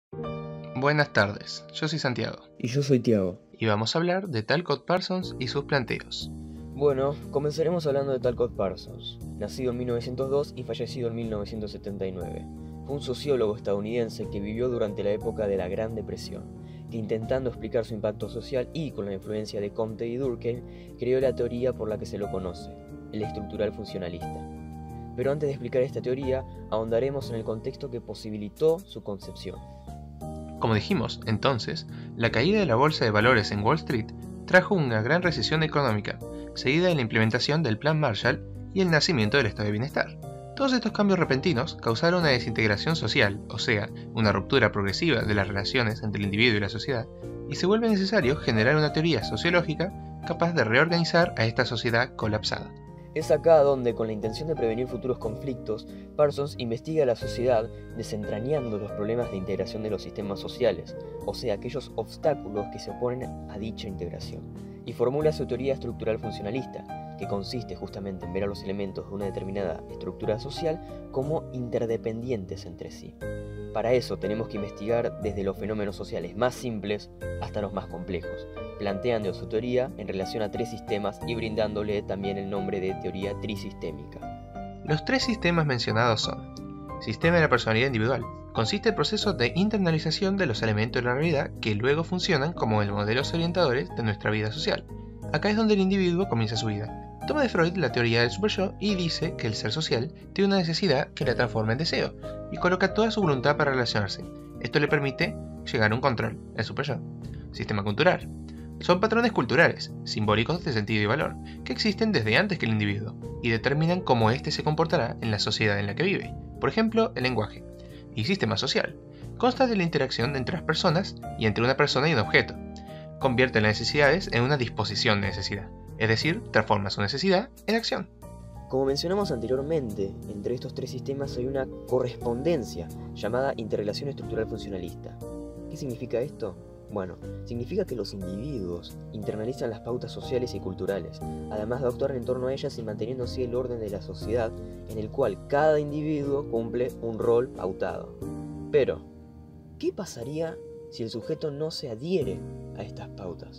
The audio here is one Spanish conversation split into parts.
Buenas tardes, yo soy Santiago, Y yo soy Tiago. y vamos a hablar de Talcott Parsons y sus planteos. Bueno, comenzaremos hablando de Talcott Parsons, nacido en 1902 y fallecido en 1979. Fue un sociólogo estadounidense que vivió durante la época de la Gran Depresión, que intentando explicar su impacto social y con la influencia de Comte y Durkheim, creó la teoría por la que se lo conoce, el estructural funcionalista. Pero antes de explicar esta teoría, ahondaremos en el contexto que posibilitó su concepción. Como dijimos, entonces, la caída de la bolsa de valores en Wall Street trajo una gran recesión económica, seguida de la implementación del Plan Marshall y el nacimiento del estado de bienestar. Todos estos cambios repentinos causaron una desintegración social, o sea, una ruptura progresiva de las relaciones entre el individuo y la sociedad, y se vuelve necesario generar una teoría sociológica capaz de reorganizar a esta sociedad colapsada. Es acá donde, con la intención de prevenir futuros conflictos, Parsons investiga la sociedad desentrañando los problemas de integración de los sistemas sociales, o sea, aquellos obstáculos que se oponen a dicha integración, y formula su teoría estructural funcionalista, que consiste justamente en ver a los elementos de una determinada estructura social como interdependientes entre sí. Para eso tenemos que investigar desde los fenómenos sociales más simples hasta los más complejos, planteando su teoría en relación a tres sistemas y brindándole también el nombre de teoría trisistémica. Los tres sistemas mencionados son: sistema de la personalidad individual. Consiste en el proceso de internalización de los elementos de la realidad que luego funcionan como modelos orientadores de nuestra vida social. Acá es donde el individuo comienza su vida. Toma de Freud la teoría del superyo y dice que el ser social tiene una necesidad que la transforma en deseo y coloca toda su voluntad para relacionarse. Esto le permite llegar a un control, el superyo. Sistema cultural. Son patrones culturales, simbólicos de sentido y valor, que existen desde antes que el individuo y determinan cómo éste se comportará en la sociedad en la que vive. Por ejemplo, el lenguaje. Y sistema social. Consta de la interacción entre las personas y entre una persona y un objeto. Convierte las necesidades en una disposición de necesidad, es decir, transforma su necesidad en acción. Como mencionamos anteriormente, entre estos tres sistemas hay una correspondencia llamada interrelación estructural funcionalista. ¿Qué significa esto? Bueno, significa que los individuos internalizan las pautas sociales y culturales, además de actuar en torno a ellas y manteniendo así el orden de la sociedad en el cual cada individuo cumple un rol pautado. Pero, ¿qué pasaría si el sujeto no se adhiere a estas pautas?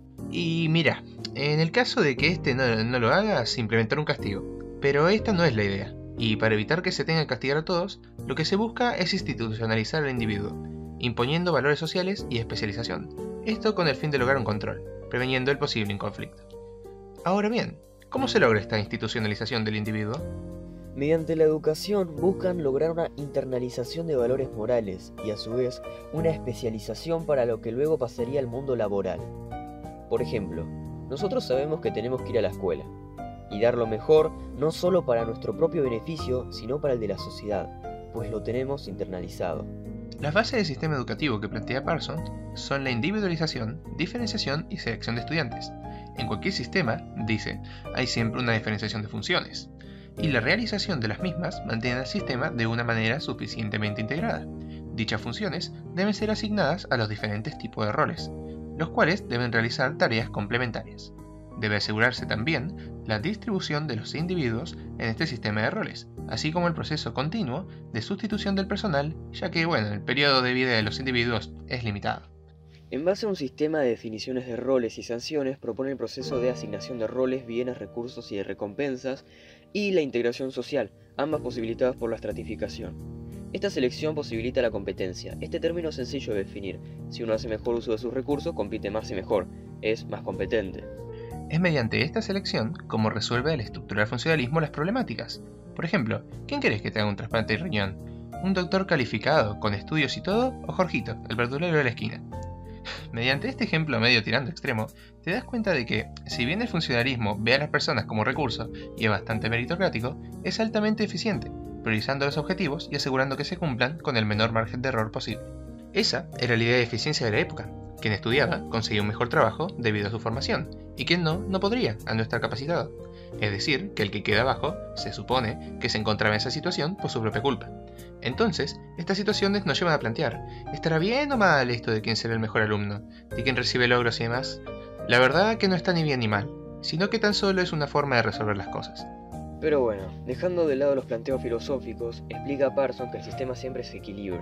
Y mira, en el caso de que éste no lo haga, se implementará un castigo. Pero esta no es la idea, y para evitar que se tenga que castigar a todos, lo que se busca es institucionalizar al individuo, imponiendo valores sociales y especialización. Esto con el fin de lograr un control, preveniendo el posible conflicto. Ahora bien, ¿cómo se logra esta institucionalización del individuo? Mediante la educación buscan lograr una internalización de valores morales y a su vez una especialización para lo que luego pasaría al mundo laboral. Por ejemplo, nosotros sabemos que tenemos que ir a la escuela y dar lo mejor no solo para nuestro propio beneficio, sino para el de la sociedad, pues lo tenemos internalizado. Las bases del sistema educativo que plantea Parsons son la individualización, diferenciación y selección de estudiantes. En cualquier sistema, dice, hay siempre una diferenciación de funciones, y la realización de las mismas mantiene al sistema de una manera suficientemente integrada. Dichas funciones deben ser asignadas a los diferentes tipos de roles, los cuales deben realizar tareas complementarias. Debe asegurarse también la distribución de los individuos en este sistema de roles, así como el proceso continuo de sustitución del personal, ya que el periodo de vida de los individuos es limitado. En base a un sistema de definiciones de roles y sanciones, propone el proceso de asignación de roles, bienes, recursos y de recompensas, y la integración social, ambas posibilitadas por la estratificación. Esta selección posibilita la competencia. Este término es sencillo de definir. Si uno hace mejor uso de sus recursos, compite más y mejor, es más competente. Es mediante esta selección como resuelve el estructural funcionalismo las problemáticas. Por ejemplo, ¿quién querés que te haga un trasplante de riñón? ¿Un doctor calificado, con estudios y todo, o Jorgito, el verdulero de la esquina? Mediante este ejemplo medio tirando extremo, te das cuenta de que, si bien el funcionalismo ve a las personas como recurso y es bastante meritocrático, es altamente eficiente, priorizando los objetivos y asegurando que se cumplan con el menor margen de error posible. Esa era la idea de eficiencia de la época. Quien estudiaba conseguía un mejor trabajo debido a su formación, y quien no podría, al no estar capacitado. Es decir, que el que queda abajo se supone que se encontraba en esa situación por su propia culpa. Entonces, estas situaciones nos llevan a plantear, ¿estará bien o mal esto de quién será el mejor alumno, de quién recibe logros y demás? La verdad que no está ni bien ni mal, sino que tan solo es una forma de resolver las cosas. Pero bueno, dejando de lado los planteos filosóficos, explica Parsons que el sistema siempre se equilibra,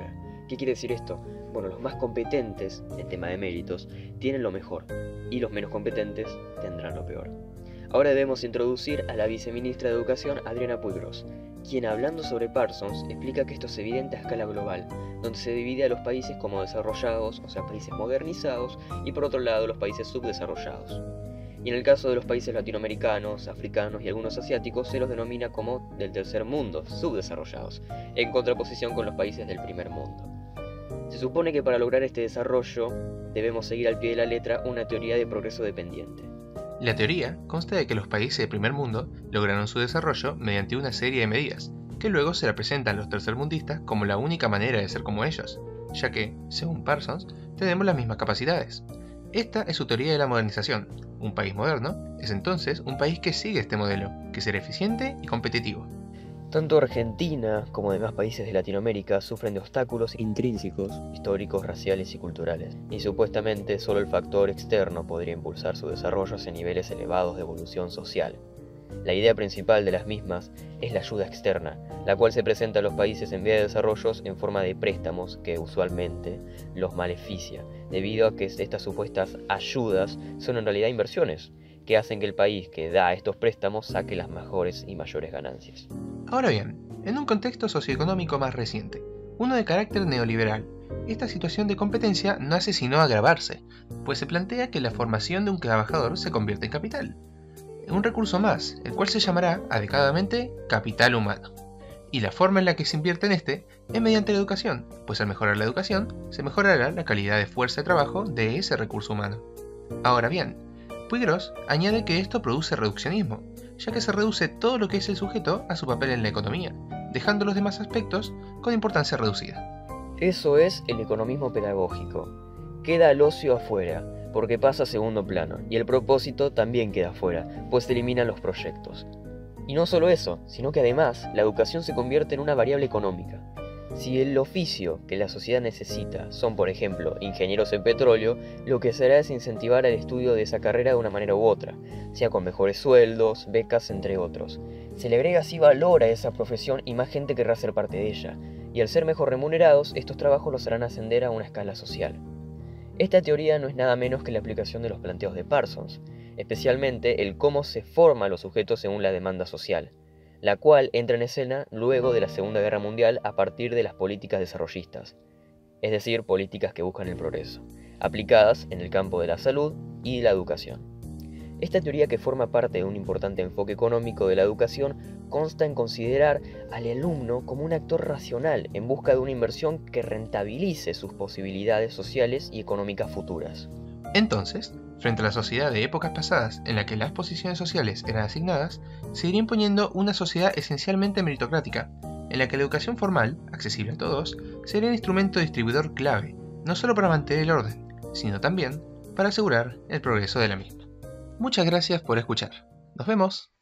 ¿Qué quiere decir esto? Bueno, los más competentes en tema de méritos tienen lo mejor y los menos competentes tendrán lo peor. Ahora debemos introducir a la viceministra de Educación, Adriana Puiggrós, quien hablando sobre Parsons explica que esto es evidente a escala global, donde se divide a los países como desarrollados, o sea, países modernizados, y por otro lado los países subdesarrollados. Y en el caso de los países latinoamericanos, africanos y algunos asiáticos se los denomina como del tercer mundo, subdesarrollados, en contraposición con los países del primer mundo. Se supone que para lograr este desarrollo debemos seguir al pie de la letra una teoría de progreso dependiente. La teoría consta de que los países del primer mundo lograron su desarrollo mediante una serie de medidas, que luego se representan los tercermundistas como la única manera de ser como ellos, ya que, según Parsons, tenemos las mismas capacidades. Esta es su teoría de la modernización. Un país moderno es entonces un país que sigue este modelo, que será eficiente y competitivo. Tanto Argentina como demás países de Latinoamérica sufren de obstáculos intrínsecos, históricos, raciales y culturales, y supuestamente solo el factor externo podría impulsar su desarrollo hacia niveles elevados de evolución social. La idea principal de las mismas es la ayuda externa, la cual se presenta a los países en vía de desarrollo en forma de préstamos que usualmente los maleficia, debido a que estas supuestas ayudas son en realidad inversiones, que hacen que el país que da estos préstamos saque las mejores y mayores ganancias. Ahora bien, en un contexto socioeconómico más reciente, uno de carácter neoliberal, esta situación de competencia no hace sino agravarse, pues se plantea que la formación de un trabajador se convierte en capital. Un recurso más, el cual se llamará adecuadamente capital humano. Y la forma en la que se invierte en este es mediante la educación, pues al mejorar la educación, se mejorará la calidad de fuerza de trabajo de ese recurso humano. Ahora bien, Puiggrós añade que esto produce reduccionismo, ya que se reduce todo lo que es el sujeto a su papel en la economía, dejando los demás aspectos con importancia reducida. Eso es el economismo pedagógico. Queda el ocio afuera, porque pasa a segundo plano, y el propósito también queda afuera, pues se eliminan los proyectos. Y no solo eso, sino que además la educación se convierte en una variable económica. Si el oficio que la sociedad necesita son, por ejemplo, ingenieros en petróleo, lo que se hará es incentivar el estudio de esa carrera de una manera u otra, sea con mejores sueldos, becas, entre otros. Se le agrega así valor a esa profesión y más gente querrá ser parte de ella, y al ser mejor remunerados, estos trabajos los harán ascender a una escala social. Esta teoría no es nada menos que la aplicación de los planteos de Parsons, especialmente el cómo se forman los sujetos según la demanda social, la cual entra en escena luego de la Segunda Guerra Mundial a partir de las políticas desarrollistas, es decir, políticas que buscan el progreso, aplicadas en el campo de la salud y la educación. Esta teoría, que forma parte de un importante enfoque económico de la educación, consta en considerar al alumno como un actor racional en busca de una inversión que rentabilice sus posibilidades sociales y económicas futuras. Entonces, frente a la sociedad de épocas pasadas en la que las posiciones sociales eran asignadas, se iría imponiendo una sociedad esencialmente meritocrática, en la que la educación formal, accesible a todos, sería un instrumento distribuidor clave, no solo para mantener el orden, sino también para asegurar el progreso de la misma. Muchas gracias por escuchar. Nos vemos.